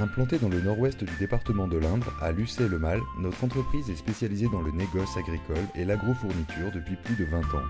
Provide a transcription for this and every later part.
Implantée dans le nord-ouest du département de l'Indre, à Lucé-le-Mal, notre entreprise est spécialisée dans le négoce agricole et l'agrofourniture depuis plus de 20 ans.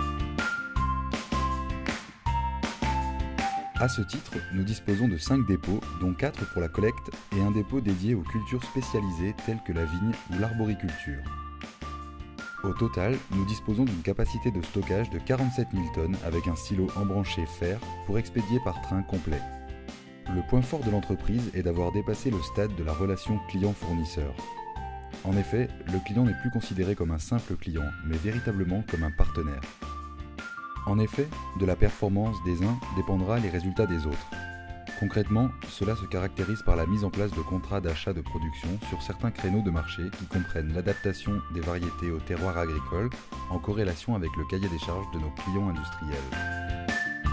À ce titre, nous disposons de 5 dépôts, dont 4 pour la collecte et un dépôt dédié aux cultures spécialisées telles que la vigne ou l'arboriculture. Au total, nous disposons d'une capacité de stockage de 47 000 tonnes avec un silo embranché fer pour expédier par train complet. Le point fort de l'entreprise est d'avoir dépassé le stade de la relation client-fournisseur. En effet, le client n'est plus considéré comme un simple client, mais véritablement comme un partenaire. En effet, de la performance des uns dépendra les résultats des autres. Concrètement, cela se caractérise par la mise en place de contrats d'achat de production sur certains créneaux de marché qui comprennent l'adaptation des variétés au terroir agricole en corrélation avec le cahier des charges de nos clients industriels.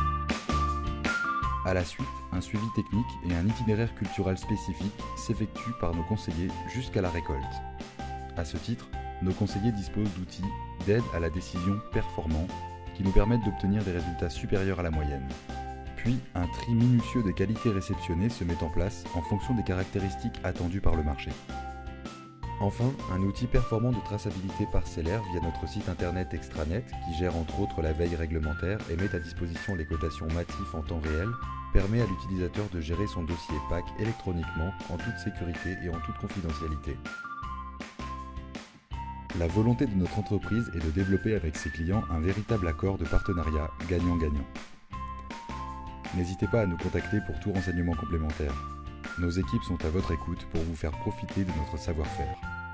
À la suite, un suivi technique et un itinéraire culturel spécifique s'effectuent par nos conseillers jusqu'à la récolte. À ce titre, nos conseillers disposent d'outils d'aide à la décision performants qui nous permettent d'obtenir des résultats supérieurs à la moyenne. Puis, un tri minutieux des qualités réceptionnées se met en place en fonction des caractéristiques attendues par le marché. Enfin, un outil performant de traçabilité parcellaire via notre site internet Extranet, qui gère entre autres la veille réglementaire et met à disposition les cotations MATIF en temps réel, permet à l'utilisateur de gérer son dossier PAC électroniquement en toute sécurité et en toute confidentialité. La volonté de notre entreprise est de développer avec ses clients un véritable accord de partenariat gagnant-gagnant. N'hésitez pas à nous contacter pour tout renseignement complémentaire. Nos équipes sont à votre écoute pour vous faire profiter de notre savoir-faire.